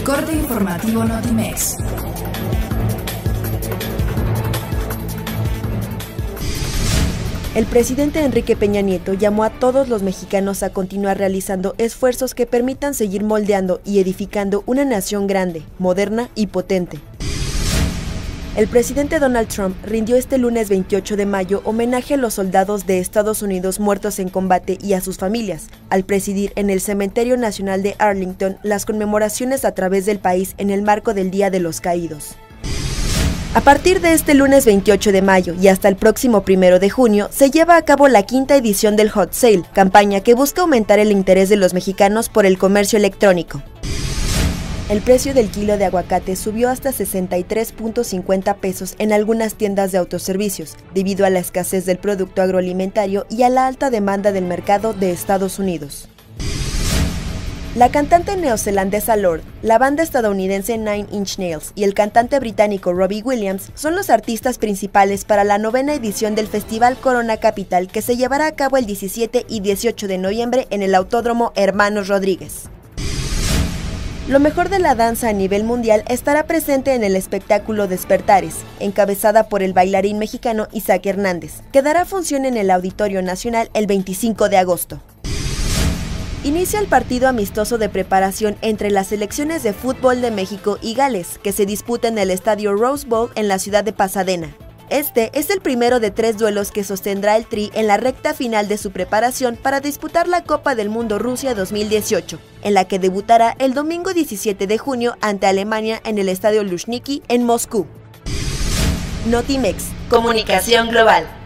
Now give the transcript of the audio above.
corte informativo Notimex. El presidente Enrique Peña Nieto llamó a todos los mexicanos a continuar realizando esfuerzos que permitan seguir moldeando y edificando una nación grande, moderna y potente. El presidente Donald Trump rindió este lunes 28 de mayo homenaje a los soldados de Estados Unidos muertos en combate y a sus familias, al presidir en el Cementerio Nacional de Arlington las conmemoraciones a través del país en el marco del Día de los Caídos. A partir de este lunes 28 de mayo y hasta el próximo 1 de junio, se lleva a cabo la quinta edición del Hot Sale, campaña que busca aumentar el interés de los mexicanos por el comercio electrónico. El precio del kilo de aguacate subió hasta 63.50 pesos en algunas tiendas de autoservicios, debido a la escasez del producto agroalimentario y a la alta demanda del mercado de Estados Unidos. La cantante neozelandesa Lorde, la banda estadounidense Nine Inch Nails y el cantante británico Robbie Williams son los artistas principales para la 9ª edición del Festival Corona Capital, que se llevará a cabo el 17 y 18 de noviembre en el Autódromo Hermanos Rodríguez. Lo mejor de la danza a nivel mundial estará presente en el espectáculo Despertares, encabezada por el bailarín mexicano Isaac Hernández, que dará función en el Auditorio Nacional el 25 de agosto. Inicia el partido amistoso de preparación entre las selecciones de fútbol de México y Gales, que se disputa en el estadio Rose Bowl en la ciudad de Pasadena. Este es el primero de 3 duelos que sostendrá el Tri en la recta final de su preparación para disputar la Copa del Mundo Rusia 2018, en la que debutará el domingo 17 de junio ante Alemania en el estadio Luzhniki en Moscú. Notimex, Comunicación Global.